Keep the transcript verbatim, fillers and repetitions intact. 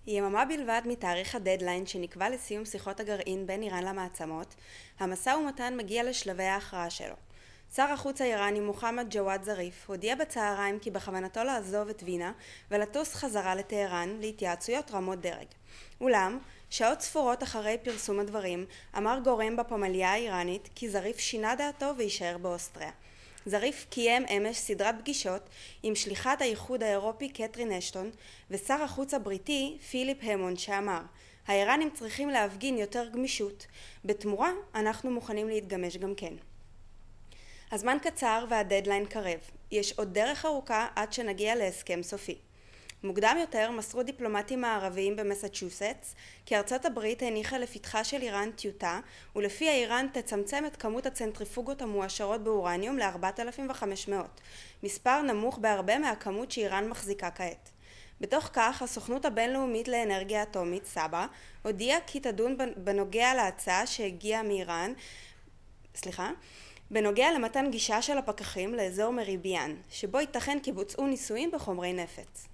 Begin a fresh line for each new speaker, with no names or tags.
יממה בלבד מתאריך הדדליין שנקבע לסיום שיחות הגרעין בין איראן למעצמות, המשא ומתן מגיע לשלבי ההכרעה שלו. שר החוץ האיראני מוחמד ג'וואד זריף הודיע בצהריים כי בכוונתו לעזוב את וינה ולטוס חזרה לטהרן להתייעצויות רמות דרג. אולם, שעות ספורות אחרי פרסום הדברים, אמר גורם בפמליה האיראנית כי זריף שינה דעתו ויישאר באוסטריה. זריף קיים אמש סדרת פגישות עם שליחת האיחוד האירופי קתרין אשטון ושר החוץ הבריטי פיליפ המונד שאמר, האיראנים צריכים להפגין יותר גמישות, בתמורה אנחנו מוכנים להתגמש גם כן. הזמן קצר והדדליין קרב, יש עוד דרך ארוכה עד שנגיע להסכם סופי. מוקדם יותר מסרו דיפלומטים מערביים במסצ'וסטס כי ארצות הברית הניחה לפתחה של איראן טיוטה ולפיה איראן תצמצם את כמות הצנטריפוגות המועשרות באורניום ל-ארבעת אלפים וחמש מאות, מספר נמוך בהרבה מהכמות שאיראן מחזיקה כעת. בתוך כך, הסוכנות הבינלאומית לאנרגיה אטומית, סבא, הודיעה כי תדון בנוגע להצעה שהגיעה מאיראן, סליחה, בנוגע למתן גישה של הפקחים לאזור מריביאן, שבו ייתכן כי בוצעו ניסויים בחומרי נפץ.